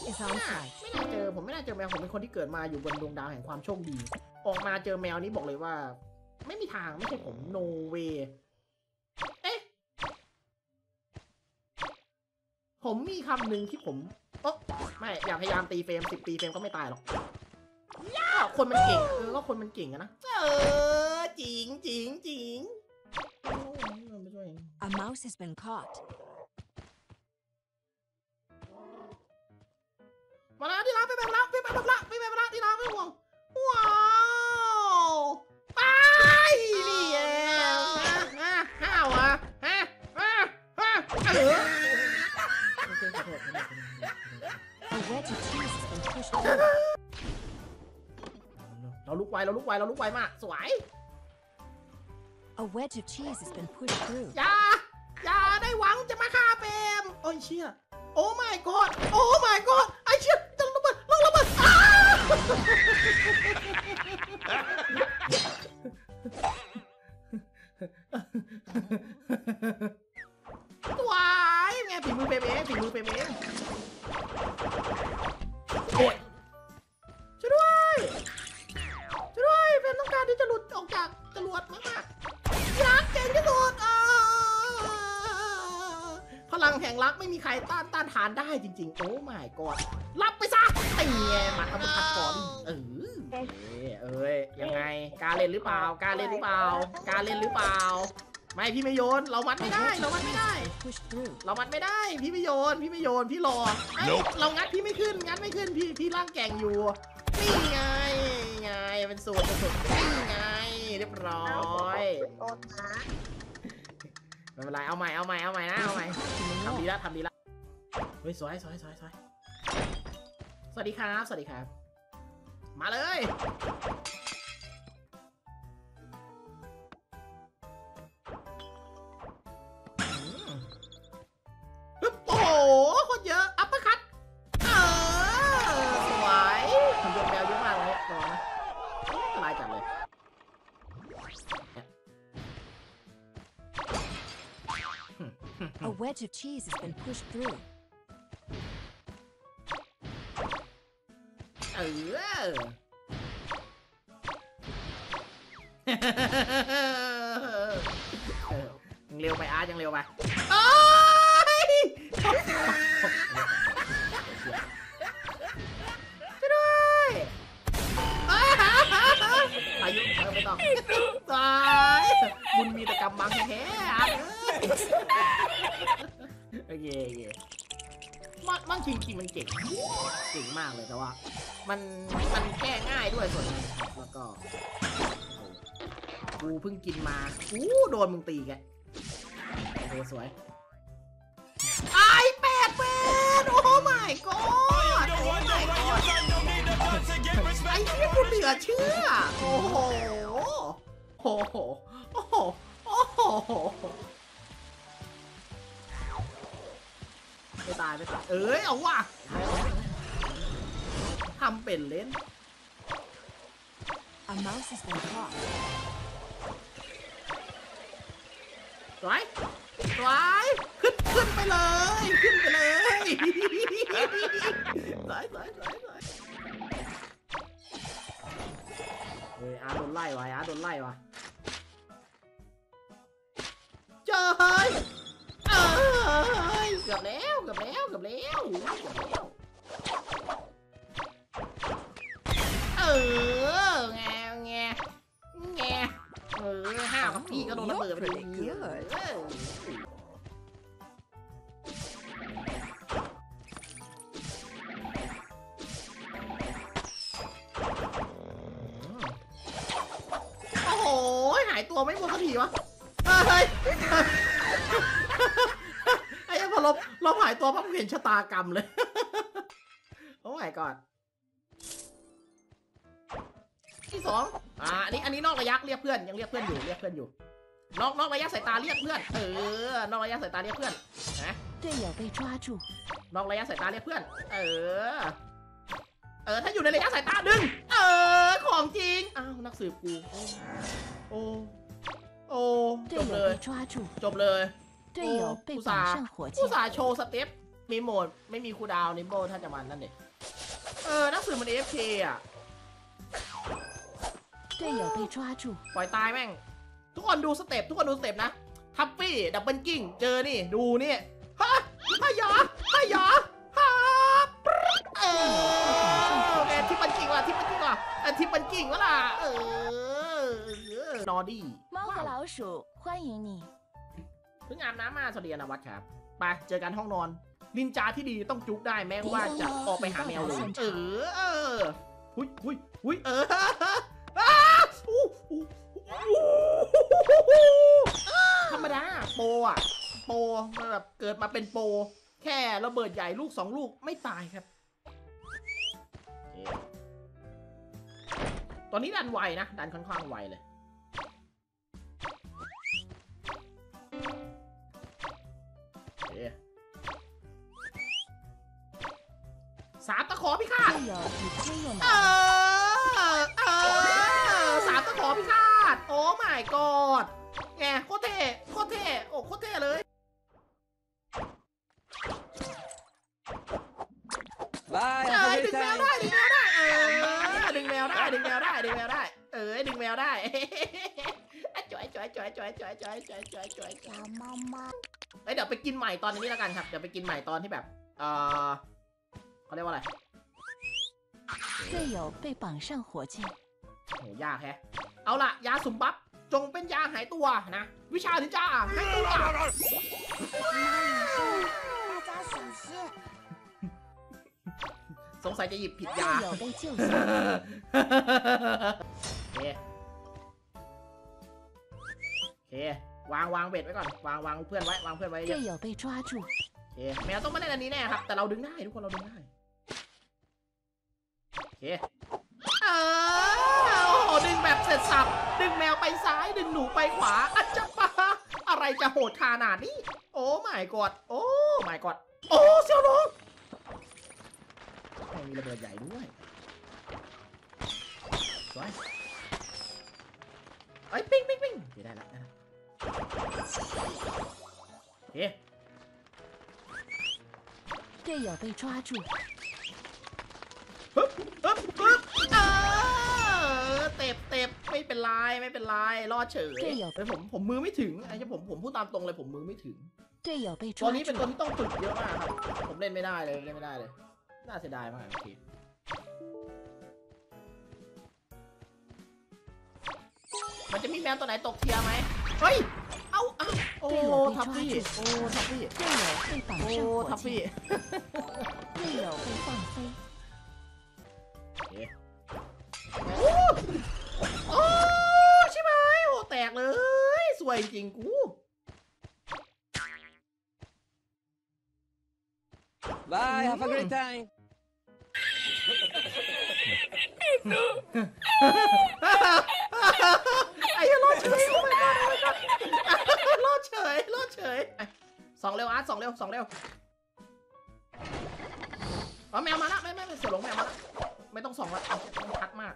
is on site. ไม่น่าเจอผมไม่น่าเจอแมวผมเป็นคนที่เกิดมาอยู่บนดวงดาวแห่งความโชคดี ออกมาเจอแมวนี้บอกเลยว่า ไม่มีทางไม่ใช่ผม no way เอ๊ะผมมีคำหนึ่งที่ผมไม่อย่าพยายามตีเฟรม10 ตีเฟรมก็ไม่ตายหรอกคนมันเก่งก็คนมันเก่งอะนะจริง A mouse has been caught. มาแล้วที่รักไปแล้วที่รักไม่ห่วงว้าวไปนี่เองห้าวะ A wedge of cheese has been pushed through. เราลุกไวมากสวย A wedge of cheese has been pushed through. อย่าได้หวังจะมาฆ่าเปมโอ้ยเชี่ยโอ้ my god ไอ้เชี่ยจะระเบิดสวยไงฝีมือเปมเองโอ้ยช่วยด้วยเฟนต้องการที่จะหลุดออกจากจรวดมากๆรักเก่งที่สุดพลังแห่งรักไม่มีใครต้านทานได้จริงๆโอ้ my god รับไปซะไอ้เงี้ยมาทำพัดก่อนยังไงการเล่นหรือเปล่าไม่พี่ไม่โยนเรามัดไม่ได้เรามัดไม่ได้พี่ไม่โยนพี่รอเรางัดพี่ไม่ขึ้นพี่ร่างแก่งอยู่นี่ไงเป็นสูตรนี่ไงเรียบร้อยไม่เป็นไรเอาใหม่นะทำดีละเฮ้ยสวยสวัสดีครับมาเลยโอ้โหคนเยอะอัปเปอร์คัทสวยผมโดนแมวเยอะมากเลยรอนะสบายจัดเลย A wedge of cheese has been pushed through. ยังเร็วไปยังเร็วไปช่วยด้วยอายุไม่ต้องตายบุญมีแต่กำมังแท้โอเคมั่งจริงมันเก่งมากเลยแต่ว่ามันแก้ง่ายด้วยส่วนนึงแล้วก็กูเพิ่งกินมาโดนมึงตีแกโอเคสวยไอ้8 โอ้ my god ไอ้ที่กูเหลือเชื่อโอ้โหไม่ตายเอาว่ะทำเป็นเล่น A mouse has been caught. สวยขึ้นไปเลยสวยอาโดนไล่ว่ะเจอเฮ้ยเกือบแล้วแงห้าวกับพี่ก็โดนระเบิดไปเลยโอ้โหหายตัวไม่หมดสักทีวะเฮ้ยไอ้พอลบหายตัวปั๊บเห็นชะตากรรมเลยโอ้ my god ที่2อันนี้นอกระยะเรียกเพื่อนยังเรียกเพื่อนอยู่นอกระยะสายตาเรียกเพื่อนนอกระยะสายตาเรียกเพื่อนนะนอกระยะสายตาเรียกเพื่อนถ้าอยู่ในระยะสายตาดึงของจริงนักสืบกูโอ้จบเลยอุตส่าห์โชว์สเต็ปมีโหมดไม่มีคูลดาวน์นิมโบถ้าจะมันนั่นเด็หนังสือมัน AFK อ่ะ队友被抓住， ปล่อยตายแม่งทุกคนดูสเต็ปนะทัฟฟี่ดับเบิลกิ้งเจอนี่ดูนี่ฮะฮะฮะฮะทิปปันกิ้งว่ะทิปปันกิ้งวะล่ะนอดี้猫和老鼠欢迎你。 เพิ่งอาบน้ำมาสวัสดีอนาวัฒน์ครับไปเจอกันห้องนอนนินจาที่ดีต้องจุกได้แม้ว่าจะออกไปหาแมวเลยหุยธรรมดาโปอะโปมันแบบเกิดมาเป็นโปแค่ระเบิดใหญ่ลูก2 ลูกไม่ตายครับตอนนี้ดันไวนะดันค่อนข้างไวเลย3 ตะขอพิฆาต3 ตะขอพิฆาตโอ้ my god แงโคตรเท่โคตรเท่เลยบายดึงแมวได้ดึงแมวได้ดึงแมวได้ดึงแมวได้จ่อยเดี๋ยวไปกินใหม่ตอนนี้แล้วกันครับเดี๋ยวไปกินใหม่ตอนที่แบบเขาเรียกว่าอะไร队友被绑上火箭， โหยากแฮะเอาล่ะยาสุ่มบัฟจงเป็นยาหายตัวนะวิชานินจาหายตัวสงสัยจะหยิบผิดยา队友被救下， โอเควางเบ็ดไว้ก่อนวางเพื่อนไว้队友被抓住， แมวต้องมาเล่นอันนี้แน่ครับแต่เราดึงได้ทุกคนเราดึงได้โอเคโอ้โหดึงแบบเสร็จสับดึงแมวไปซ้ายดึงหนูไปขวาอัจฉริยะอะไรจะโหดขนาดนี้โอ้ my god โอ้ my god โอ้เสี่ยวหลงมีระเบิดใหญ่ด้วยสวยไอ้ปิ้งได้ละโอเค队友被抓住， เต็บไม่เป็นไรรอดเฉยผมมือไม่ถึงไอ้ผมพูดตามตรงเลยผมมือไม่ถึงตอนนี้เป็นตัวที่ต้องฝึกเยอะมากครับผมเล่นไม่ได้เลยน่าเสียดายมากโอเคมันจะมีแมวตัวไหนตกเทียไหมเฮ้ยโอ้ทัฟฟี่队友被绑上火箭，队友被放飞， โอ้ใช่ไหมโอ้แตกเลยสวยจริงกู Bye, have a great time. ไอ้รอดเฉยโอ้ my god รอดเฉย2 เร็วอาร์ต2 เร็วแมวมาละไม่เสือหลงแมวมาละไม่ต้อง2ละต้องชัดมาก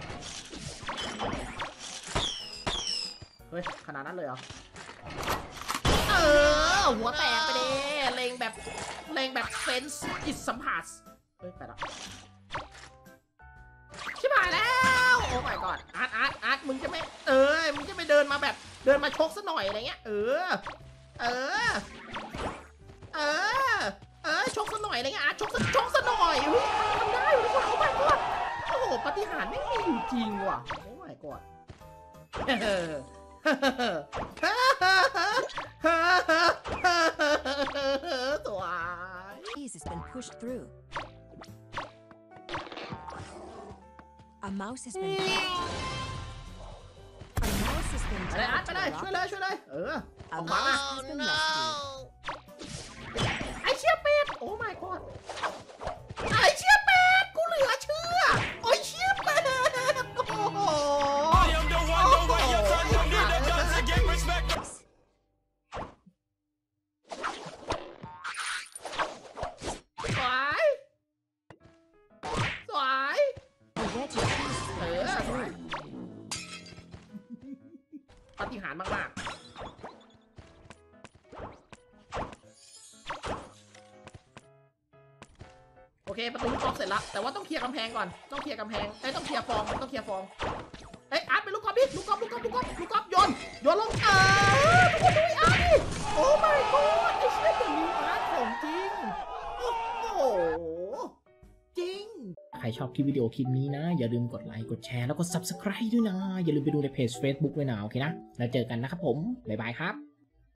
เฮ้ยขนาดนั้นเลยเหรอหัวแตกไปดิเลงแบบเซนส์จิตสัมผัสเฮ้ยไปละชิบหายแล้วโอ้ my god อาร์ตมึงจะไม่มึงจะไม่เดินมาชกซะหน่อยอะไรเงี้ยชกซะหน่อยอะไรเงี้ยอาร์ตชกซะหน่อยเฮ้ยทำได้ทุกคนโอ้ my god โอ้โหปาฏิหาริย์ไม่มีอยู่จริงว่ะโอ้ my god Cheese has been pushed through. A mouse has been. A mouse has been. ไปเลยอาร์ตไปเลยช่วยเลย A mouse has been rescued. ไอเชี่ยเป็ดโอ้ my god ไอเชี่ยเป็ดกูเหลือเชื่อโอ้ยเชี่ยเป็ดโอ้โหสวย A wedge of cheese has been pushed through. ปาฏิหาริย์มากๆเคประตูลูกกอล์ฟเสร็จละแต่ว่าต้องเคลียร์กำแพงก่อนต้องเคลียร์กำแพงต้องเคลียร์ฟองต้องเคลียร์ฟองอาร์ตเป็นลูกกอล์ฟดิลูกกอล์ฟโยนลงทุกคนดูอาร์ตดิโอ้ my god ไอ้เชี่ยเดี๋ยวนี้อาร์ตของจริงโอ้โหจริงใครชอบคลิปวิดีโอคลิปนี้นะอย่าลืมกดไลค์กดแชร์แล้วก็ subscribe ด้วยนะอย่าลืมไปดูในเพจ Facebook ด้วยนะโอเคนะแล้วเจอกันนะครับผมบ๊ายบายครับ